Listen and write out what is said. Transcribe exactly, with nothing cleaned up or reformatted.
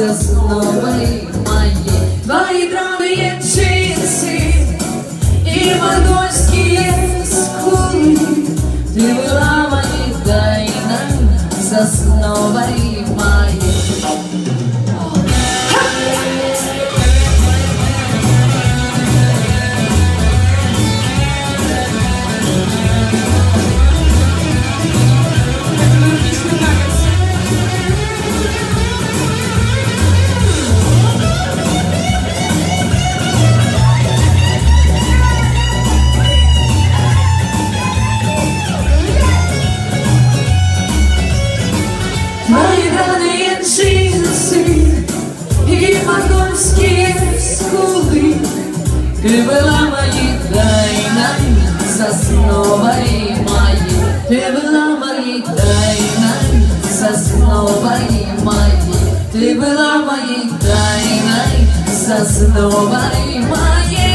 сосновой моей. Твои драные джинсы и мордовские скулы, ты была моей тайной сосновой моей. Твои драные джинсы и монгольские скулы, ты была моей тайной сосновой моей. Ты была моей тайной сосновой моей. Ты была моей тайной сосновой моей.